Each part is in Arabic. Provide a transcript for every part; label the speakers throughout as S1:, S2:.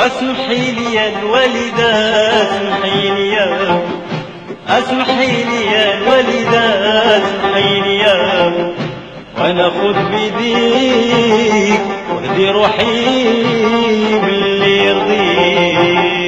S1: اسمحي لي يا الوالدة، اسمحي لي يا، اسمحي لي يا الوالدة، اسمحي لي يا، وانا خذ بيديك واهدي روحي باللي يرضيك.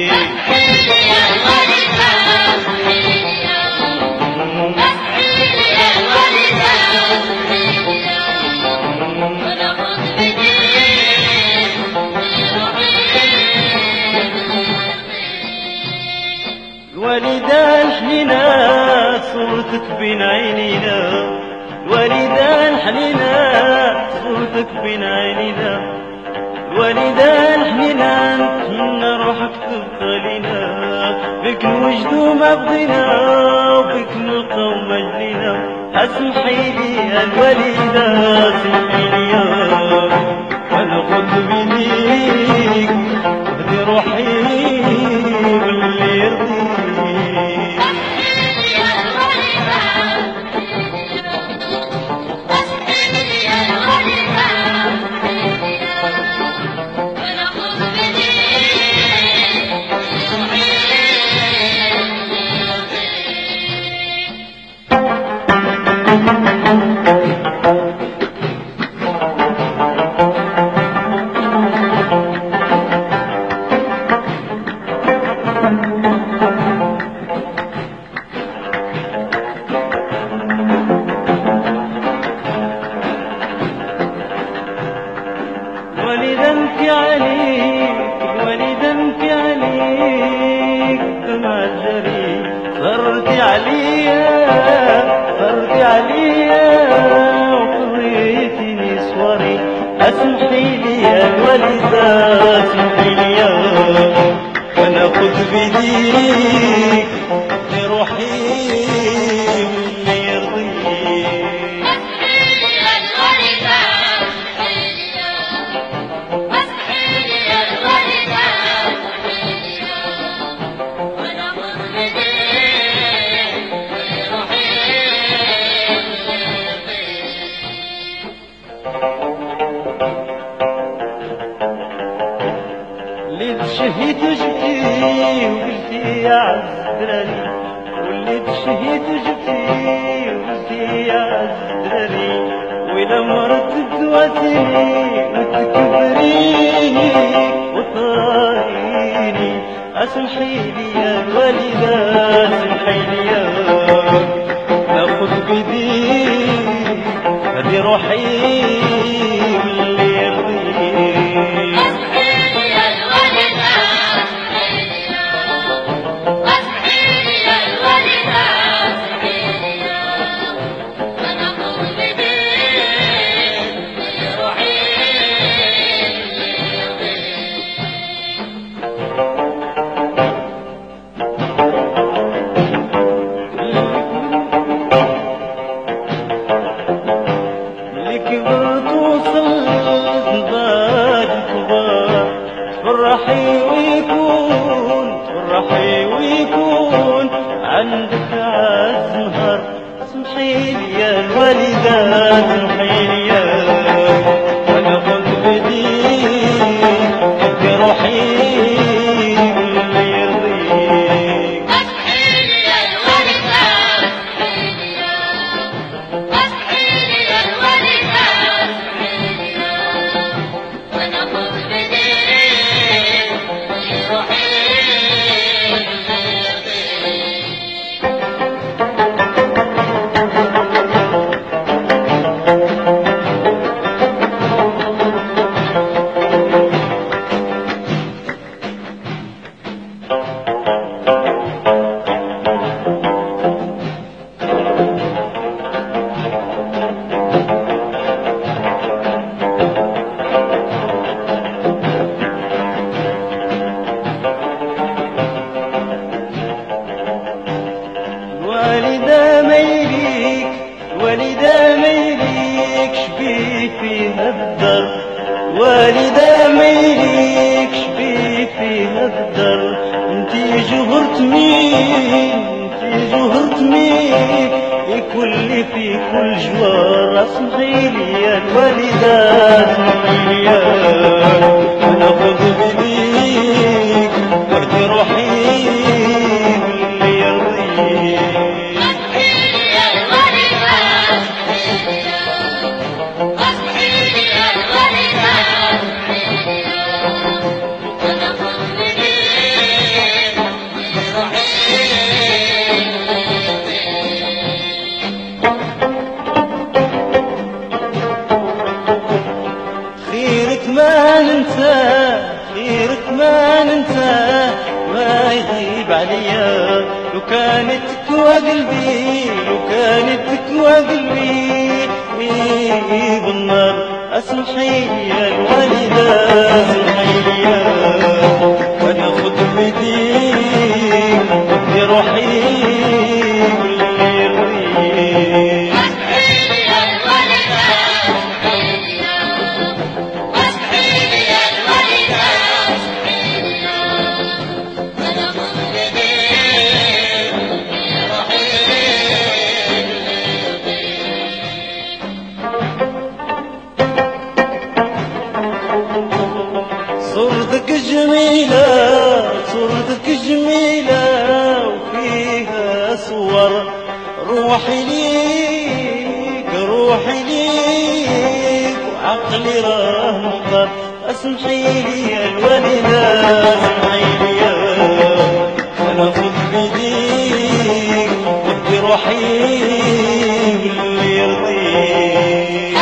S1: الوالدة الحنينة صورتك بين عينينا، الوالدة الحنينة صورتك بين عينينا، الوالدة الحنينة نتمنى روحك تبقى لينا، بك نوجدو ما بغينا وبك نلقاو مجدنا. اسمحي لي يا الوالدة، اسمحي لي يا، وانا خذ بيديك واهدي روحي باللي يرضيك. الوالدة نبكي عليك، الوالدة نبكي عليك دمع الجري، صرتي عليا، صرتي عليا وقضيتيني صوري. اسمحي لي يا الوالدة، اسمحي لي يا، وانا خذ بيديك لروحي باللي يرضيك. اللي تشهيت جبتي وقلتي يا عزدراني، واللي تشهيت جبتي وقلتي يا عزدراني، وإلا مرت تواسيني وتكبريني وطاريني. اسمحي لي يا الوالدة، اسمحي لي يا، ناخذ بيديك هدي روحي باللي يرضيك. تفرحي ويكون، تفرحي ويكون عندك عز نهار. اسمحي لي يا الوالدة، اسمحي لي يا، وانا خذ بيديك ادي روحي باللي يرضيك.
S2: اسمحي لي يا الوالدة، اسمحي لي يا، اسمحي لي يا الوالدة، اسمحي لي يا، وانا خذ بيديك روحي باللي يرضيك.
S1: والدة ميليك، والدة ميليك شبيك فيها الدر، والدة ميليك شبيك فيها الدر. انتي جوهرة مين، انتي جوهرة مين، يكل في كل جوار. اسمحي لي يا الوالدة، اسمحي لي يا، انا خذ بيديك عليا، لو كانت تكوى قلبي، لو كانت تكوى قلبي بالنار. اسمحي يا الوالدة اسمحي يا، وانا خد بيديك ودي روحي واللي يرضيك. صورتك جميلة صورتك جميلة وفيها صور، روحي ليك روحي ليك وعقلي راه مطر. اسمحي لي يا الوالدة اسمحي لي يا، انا خذ بيديك ودي روحي واللي يرضيك.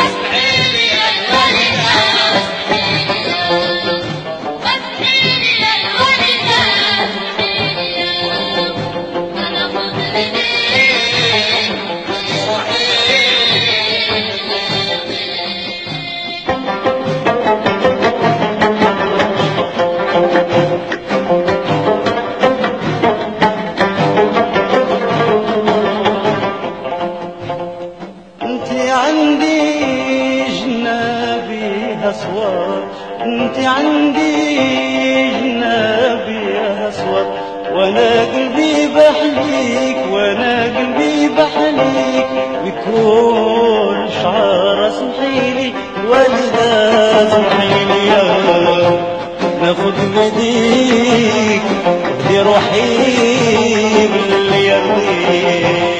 S1: انت عندي جنابي اسود، وانا قلبي بحليك وانا قلبي بحليك بكل شعر. اسمحي لي الوالدة اسمحي لي يا، ناخد بيديك ودي روحي باللي يرضيك.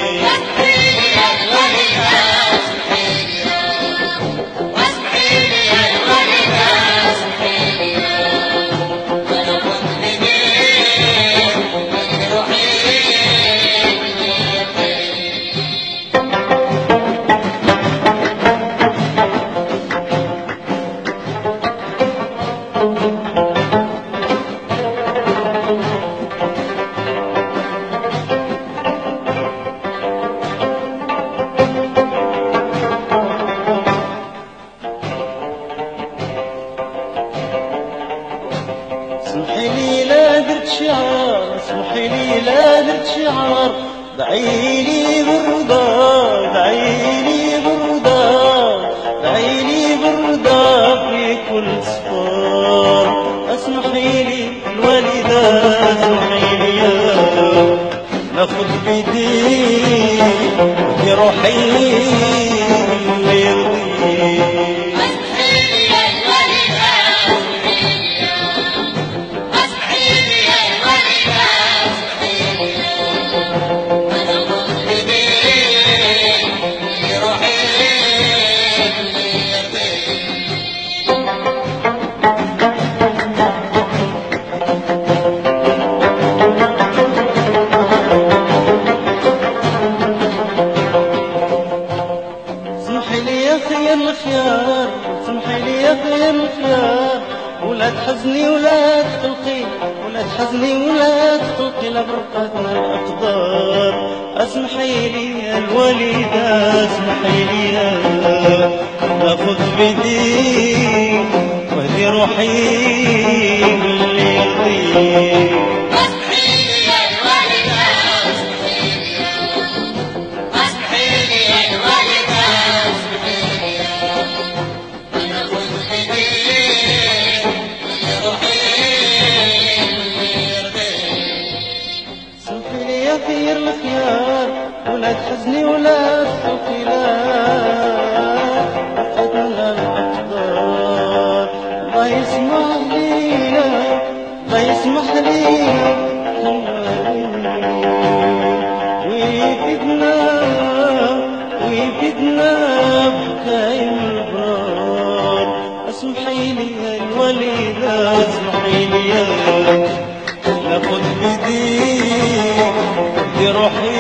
S1: اسمحي لي لا درت شعار اسمحي لي لا درت شعار، دعيلي بالرضا دعيلي بالرضا دعيلي بالرضا في كل صفار. اسمحي لي الوالدة اسمحي لي يا، ناخد بيديك ودي روحي اللي يرضيك. الخيار سمحي لي يا خير الخيار، ولا تحزني ولا تقلقي ولا تحزني ولا تقلقي لبرقتنا الأقدار. اسمحي لي يا الوالدة اسمحي لي يا، ناخذ بيديك واهدي روحي باللي يرضيك. خير الخيار ولا تحزني ولا تخافي لا فقدنا الأقدار. الله يسمح لينا الله يسمح لينا ويفيدنا ويفيدنا بكايم البرار. اسمحي لي يا الوالدة اسمحي لي يا، ناخد بيديك روحي